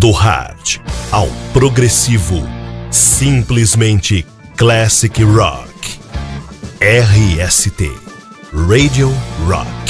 Do hard ao progressivo, simplesmente classic rock. RST Radio Rock.